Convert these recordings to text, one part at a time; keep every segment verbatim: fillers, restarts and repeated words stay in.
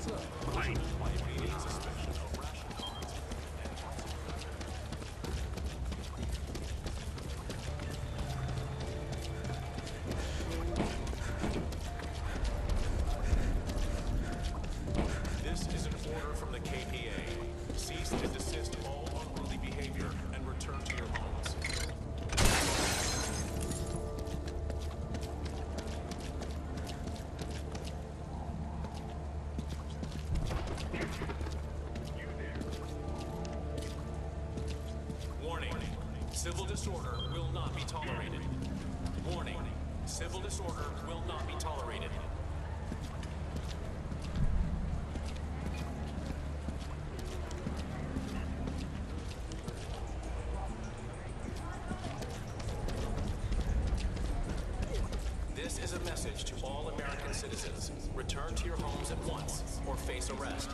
Civil disorder will not be tolerated. Warning, civil disorder will not be tolerated. This is a message to all American citizens. Return to your homes at once or face arrest.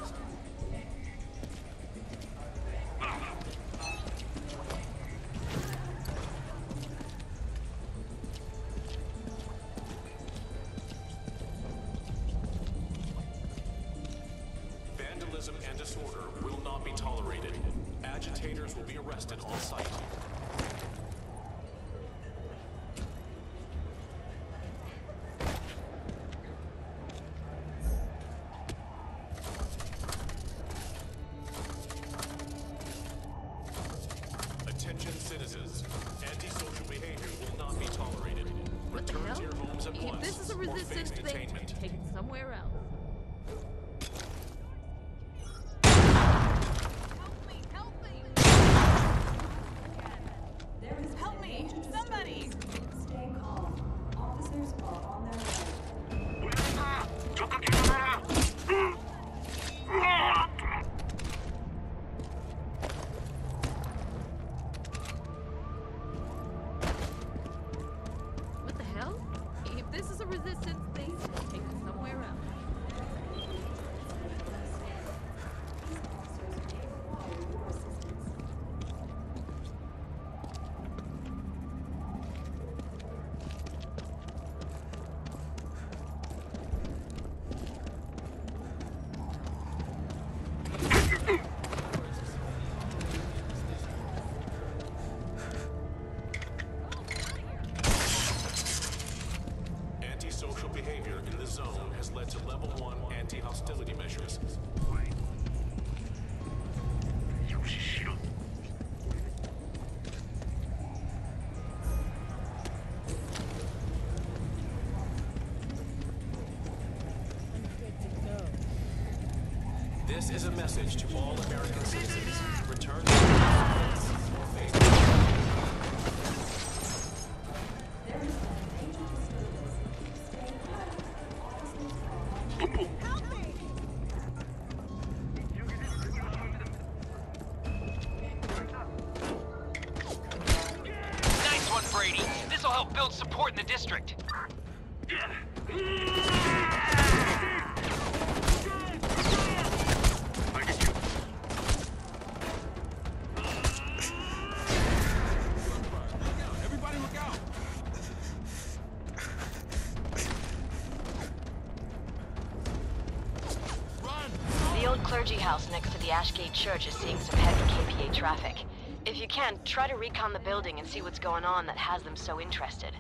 Vandalism and disorder will not be tolerated. Agitators will be arrested on site. Attention citizens. Antisocial behavior will not be tolerated. Return to your homes at once. If this is a resistance thing, take it somewhere else. Resistance thing, take it somewhere else. Social behavior in the zone has led to level one anti-hostility measures. This is a message to all American citizens. Return to your homes or face Brady. This will help build support in the district. Everybody look out! Run! The old clergy house next to the Ashgate Church is seeing some heavy K P A traffic. If you can, try to recon the building and see what's going on that has them so interested.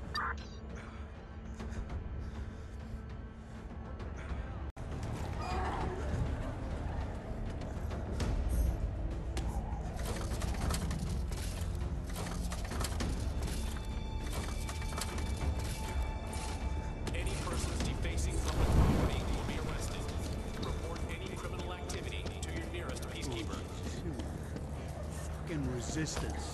Any persons defacing public property will be arrested. Report any criminal activity to your nearest peacekeeper. Fucking resistance.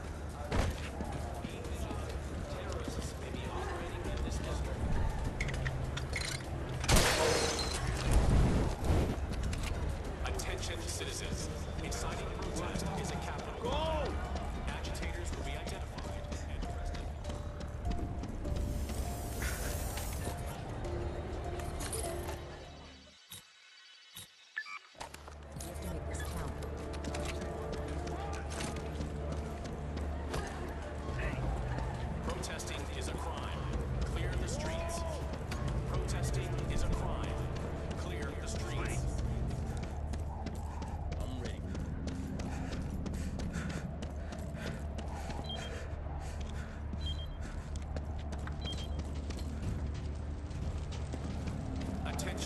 Attention citizens. Inciting protest is a capital crime. Agitators will be identified and arrested. Protesting is a crime. Clear the streets. Protesting is a crime. Clear the streets.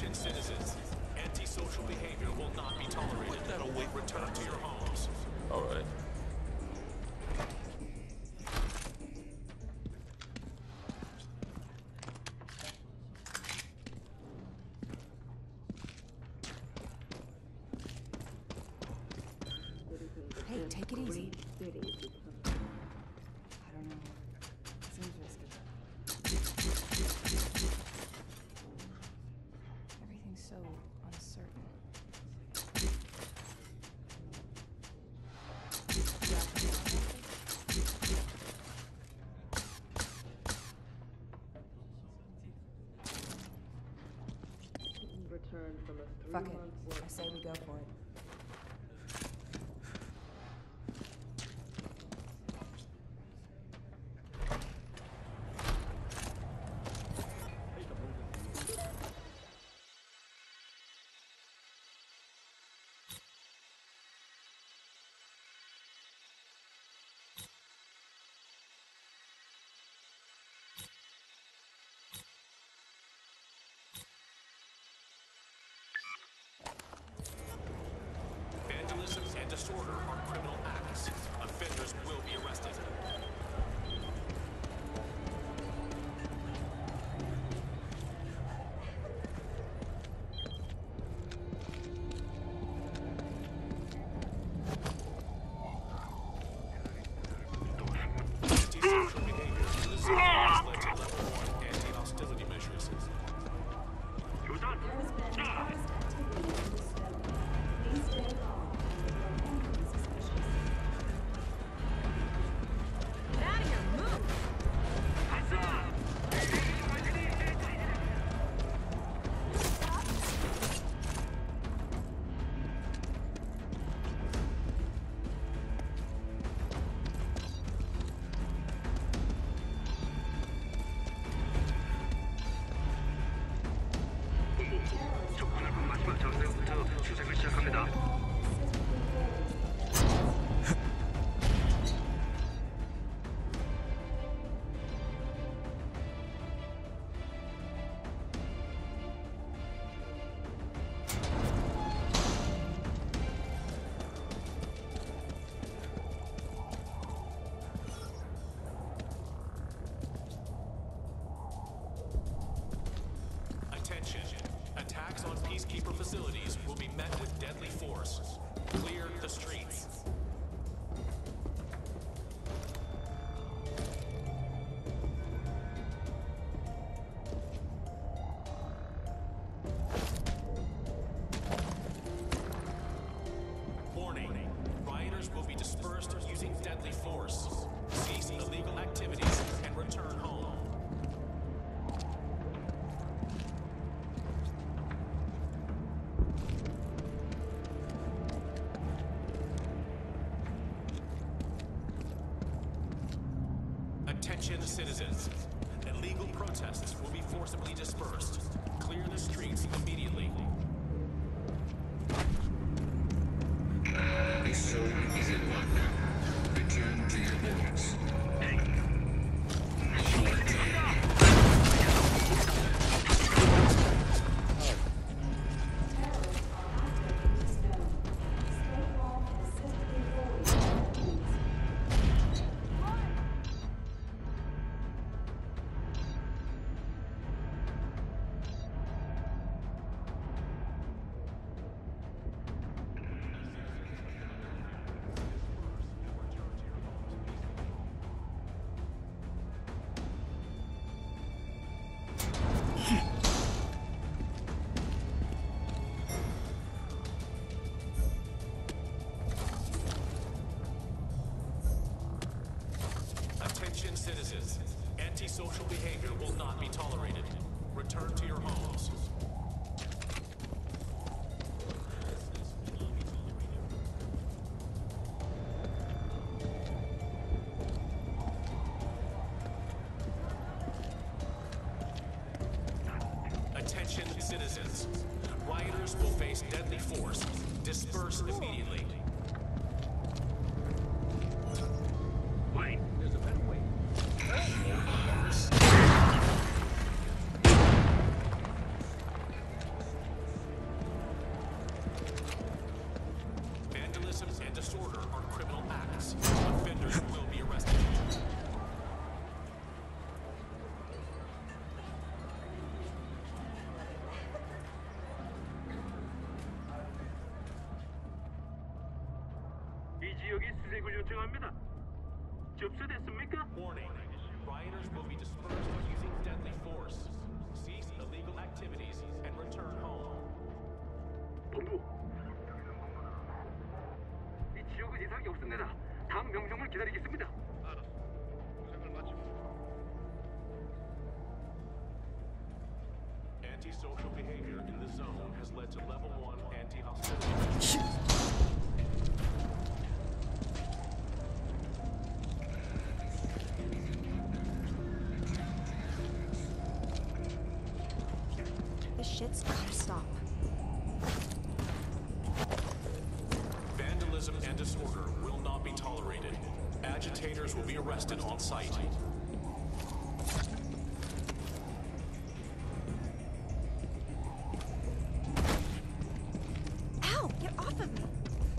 Attention citizens. Antisocial behavior will not be tolerated. Put that away. Return to your homes. Alright. Hey, take it easy. I don't know. Seems risky. Everything's so uncertain. Return from a Fuck three-month it. work. I say we go for it. Vandalism and disorder are criminal acts. Offenders will be arrested. Antisocial behavior in the city has led to level one anti-hostility measures. Get out of here, move! 접근하고 마지막 장소부터 추적을 시작합니다. Attention. Attacks on Peacekeeper facilities will be met with deadly force. Clear the streets. Warning. Rioters will be dispersed using deadly force. Cease illegal activities and return home. Attention citizens. Illegal protests will be forcibly dispersed. Clear the streets immediately. This zone is in lockdown. Return to your buildings. Attention citizens. Antisocial behavior will not be tolerated. Return to your homes. Attention citizens. Rioters will face deadly force. Disperse immediately. Wait. There's a better way. disorder are criminal acts. Offenders will be arrested. 이 지역에 수색을 요청합니다. 접수됐습니까? Warning. Rioters will be dispersed using deadly force. Cease illegal activities and return home. 본부. 이 지역은 이상이 없습니다. 다음 명령을 기다리겠습니다. 알았어. 수색을 마치고. Antisocial behavior in the zone has led to level one anti-hostility. This shit's gotta stop. Vandalism and disorder will not be tolerated. Agitators will be arrested on site. Ow! Get off of me!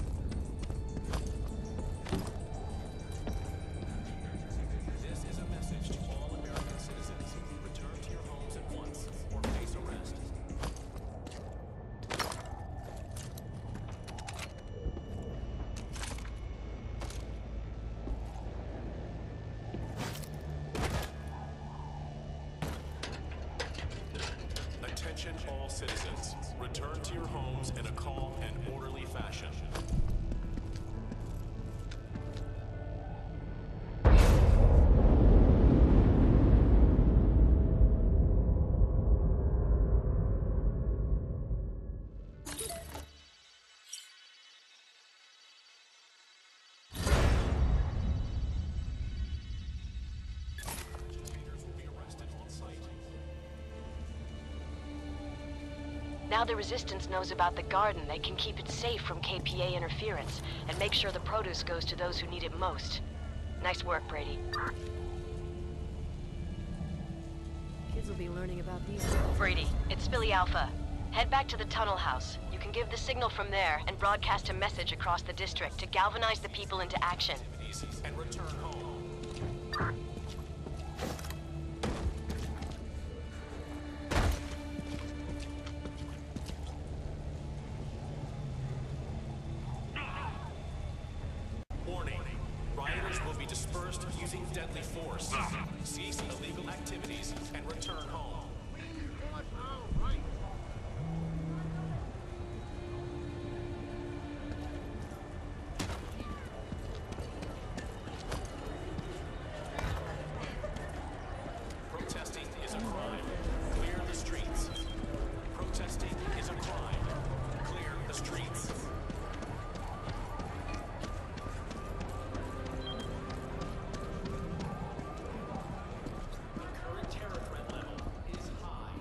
This is a message to all American citizens. Return to your homes at once or face arrest. Attention all citizens. Return to your homes in a calm and orderly fashion. Agitators will be arrested on site. Now the Resistance knows about the garden, they can keep it safe from K P A interference and make sure the produce goes to those who need it most. Nice work, Brady. Kids will be learning about these. Brady, it's Philly Alpha. Head back to the tunnel house. You can give the signal from there and broadcast a message across the district to galvanize the people into action. And return home. Warning. Rioters will be dispersed using deadly force. Cease illegal activities and return home. Protesting is a crime. Clear the streets. Protesting is a crime. Clear the streets. The current terror threat level is high.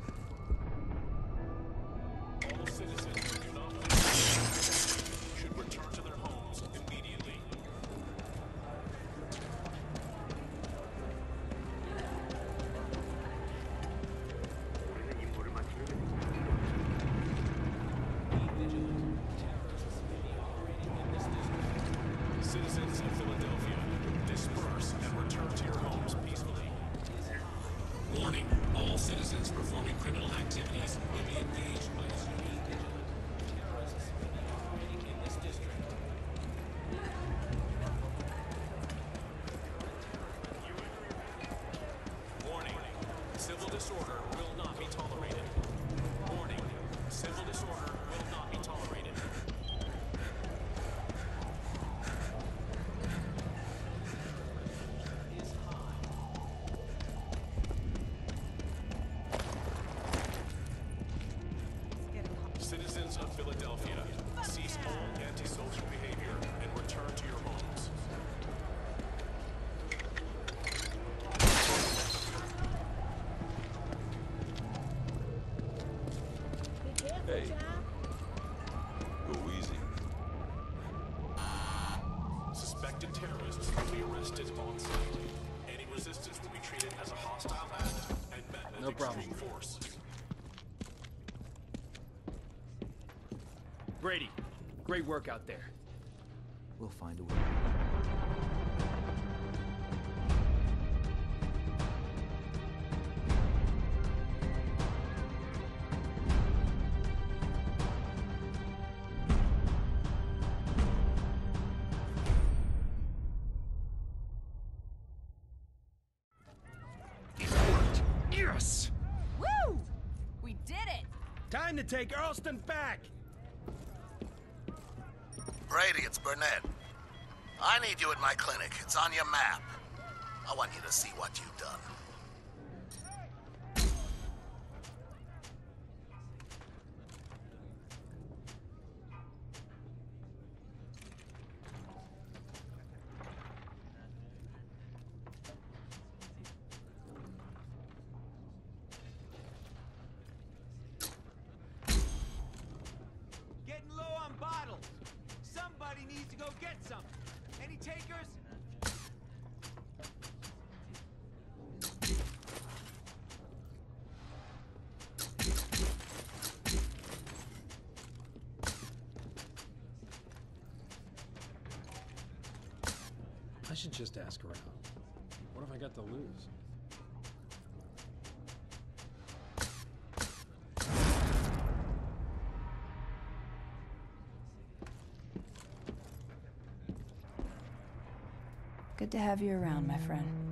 All citizens who do not wish should return to their homes immediately. 우리는 임무를 마치면 Citizens of Philadelphia, disperse and return to your homes peacefully. Warning, all citizens performing criminal activities will be engaged by assuming terrorists may be operating in this district. Warning, civil disorder will not be tolerated. Warning, civil disorder will not be tolerated. Is high. It's getting hot. Citizens of Philadelphia, cease all antisocial behavior and return to your homes. Hey, go easy. Suspected terrorists will be arrested on site. Any resistance will be treated as a hostile act and met with No problem. extreme force. Brady, great work out there. We'll find a way. Yes! Woo! We did it! Time to take Earlston back! Brady, it's Burnett. I need you at my clinic. It's on your map. I want you to see what you've done. Getting low on bottles. Somebody needs to go get some. Any takers? I should just ask around. What have I got to lose? Good to have you around, my friend.